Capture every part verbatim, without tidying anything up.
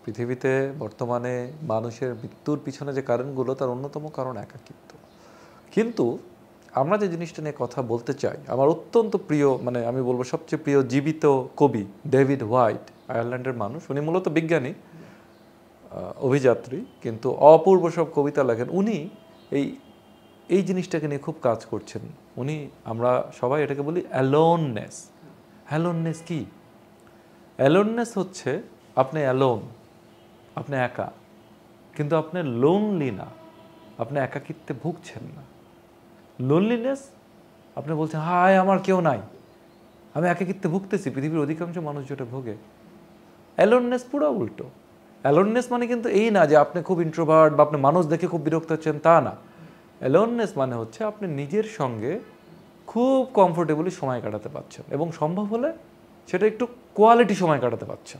পৃথিবীতে বর্তমানে মানুষের মৃত্যুর পিছনে যে কারণগুলো তার অন্যতম কারণ একাকিত্ব। কিন্তু আমরা যে জিনিসটা নিয়ে কথা বলতে চাই, আমার অত্যন্ত প্রিয়, মানে আমি বলবো সবচেয়ে প্রিয় জীবিত কবি ডেভিড হোয়াইট, আয়ারল্যান্ডের মানুষ। উনি মূলত বিজ্ঞানী, অভিযাত্রী, কিন্তু অপূর্ব সব কবিতা লেখেন। উনি এই এই জিনিসটাকে নিয়ে খুব কাজ করছেন। উনি, আমরা সবাই এটাকে বলি অ্যালোননেস। অ্যালোননেস কি? অ্যালোননেস হচ্ছে আপনি অ্যালোন, আপনি একা, কিন্তু আপনি লোনলি না, আপনি একাকিত্বে ভুগছেন না। লোনলিনেস, আপনি বলছেন হায় আমার কেউ নাই, আমি একাকিত্বে ভুগতেছি, পৃথিবীর অধিকাংশ মানুষ যেটা ভোগে। অ্যালোননেস পুরো উল্টো। অ্যালোননেস মানে কিন্তু এই না যে আপনি খুব ইন্ট্রোভার্ট বা আপনি মানুষ দেখে খুব বিরক্ত হচ্ছেন, তা না। অ্যালোননেস মানে হচ্ছে আপনি নিজের সঙ্গে খুব কমফোর্টেবলি সময় কাটাতে পারছেন, এবং সম্ভব হলে সেটা একটু কোয়ালিটি সময় কাটাতে পারছেন।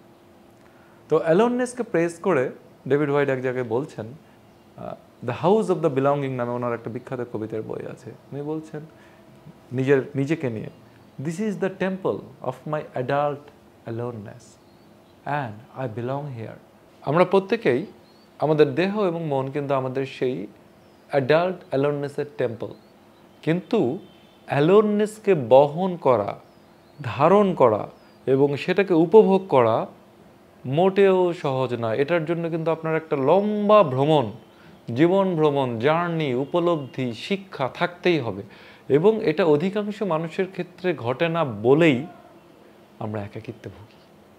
তো অ্যালোননেসকে প্রেস করে ডেভিড হোয়াইট এক জায়গায় বলছেন, the house of the belonging নামে ওনার একটা বিখ্যাত কবিতার বই আছে। উনি বলছেন নিজের নিজেকে নিয়ে, this is the temple of my adult aloneness and I belong here. আমরা প্রত্যেকেই, আমাদের দেহ এবং মন কিন্তু আমাদের সেই অ্যাডাল্ট অ্যালোননেসের টেম্পল। কিন্তু অ্যালোননেসকে বহন করা, ধারণ করা এবং সেটাকে উপভোগ করা মোটেও সহজ নয়। এটার জন্য কিন্তু আপনার একটা লম্বা ভ্রমণ, জীবন ভ্রমণ, জার্নি, উপলব্ধি, শিক্ষা থাকতেই হবে। এবং এটা অধিকাংশ মানুষের ক্ষেত্রে ঘটে না বলেই আমরা একাকিত্বে ভুগি।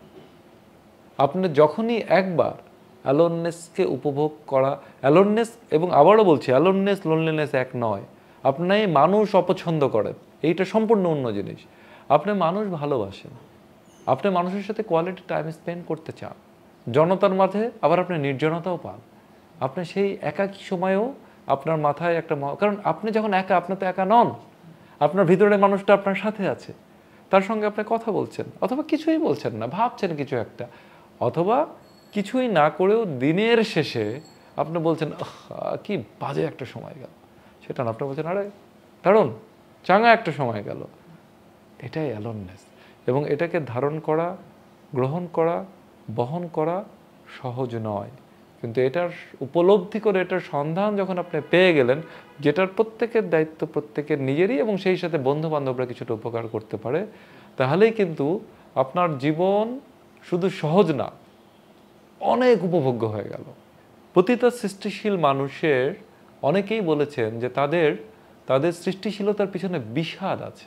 আপনি যখনই একবার অ্যালোননেসকে উপভোগ করা, অ্যালোননেস, এবং আবারও বলছি অ্যালোননেস লোনলিনেস এক নয়। আপনি মানুষ অপছন্দ করেন, এইটা সম্পূর্ণ অন্য জিনিস। আপনি মানুষ ভালোবাসেন, আপনি মানুষের সাথে কোয়ালিটি টাইম স্পেন্ড করতে চান, জনতার মাঝে আবার আপনি নির্জনতাও পান। আপনি সেই একাকী সময়েও আপনার মাথায় একটা, কারণ আপনি যখন একা, আপনি তো একা নন, আপনার ভিতরে মানুষটা আপনার সাথে আছে, তার সঙ্গে আপনি কথা বলছেন, অথবা কিছুই বলছেন না, ভাবছেন কিছু একটা, অথবা কিছুই না করেও দিনের শেষে আপনি বলছেন কি বাজে একটা সময় গেল, সেটা না, আপনি বলছেন আরে দারুণ চাঙা একটা সময় গেল। এটাই অ্যালোননেস। এবং এটাকে ধারণ করা, গ্রহণ করা, বহন করা সহজ নয়। কিন্তু এটার উপলব্ধি করে, এটার সন্ধান যখন আপনি পেয়ে গেলেন, যেটার প্রত্যেকের দায়িত্ব প্রত্যেকের নিজেরই, এবং সেই সাথে বন্ধু বান্ধবরা কিছুটা উপকার করতে পারে, তাহলেই কিন্তু আপনার জীবন শুধু সহজ না, অনেক উপভোগ্য হয়ে গেল। প্রতিটা সৃষ্টিশীল মানুষের অনেকেই বলেছেন যে তাদের তাদের সৃষ্টিশীলতার পিছনে বিষাদ আছে।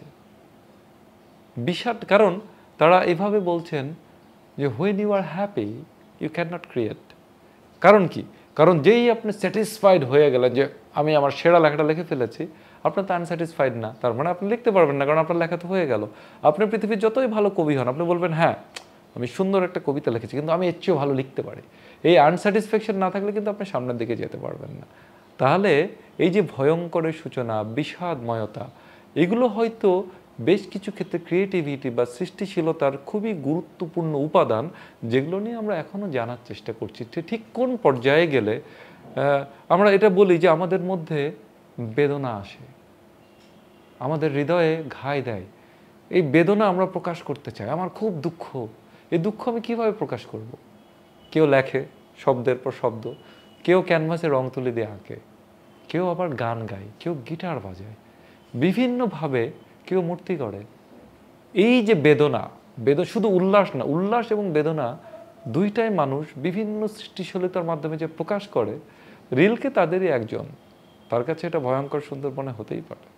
বিষাদ, কারণ তারা এভাবে বলছেন যে when you are happy you can not create. কারণ কি? কারণ যেই আপনি স্যাটিসফাইড হয়ে গেলেন যে আমি আমার সেরা লেখাটা লিখে ফেলেছি, আপনার তো আনস্যাটিসফাইড না, তার মানে আপনি লিখতে পারবেন না, কারণ আপনার লেখা তো হয়ে গেল। আপনি পৃথিবীর যতই ভালো কবি হন, আপনি বলবেন হ্যাঁ আমি সুন্দর একটা কবিতা লিখেছি, কিন্তু আমি এর চেয়েও ভালো লিখতে পারি। এই আনস্যাটিসফ্যাকশন না থাকলে কিন্তু আপনি সামনের দিকে যেতে পারবেন না। তাহলে এই যে ভয়ঙ্করের সূচনা, বিষাদময়তা, এগুলো হয়তো বেশ কিছু ক্ষেত্রে ক্রিয়েটিভিটি বা সৃষ্টিশীলতার খুবই গুরুত্বপূর্ণ উপাদান, যেগুলো নিয়ে আমরা এখনও জানার চেষ্টা করছি। ঠিক কোন পর্যায়ে গেলে আমরা এটা বলি যে আমাদের মধ্যে বেদনা আসে, আমাদের হৃদয়ে ঘাই দেয়, এই বেদনা আমরা প্রকাশ করতে চাই, আমার খুব দুঃখ, এই দুঃখ আমি কীভাবে প্রকাশ করব? কেউ লেখে শব্দের পর শব্দ, কেউ ক্যানভাসে রং তুলি দিয়ে আঁকে, কেউ আবার গান গায়, কেউ গিটার বাজায়, বিভিন্নভাবে কেউ মূর্তি করে। এই যে বেদনা, বেদনা শুধু উল্লাস না, উল্লাস এবং বেদনা দুইটাই মানুষ বিভিন্ন সৃষ্টিশীলতার মাধ্যমে যে প্রকাশ করে, রিলকে তাদেরই একজন, তার কাছে এটা ভয়ঙ্কর সুন্দর মনে হতেই পারে।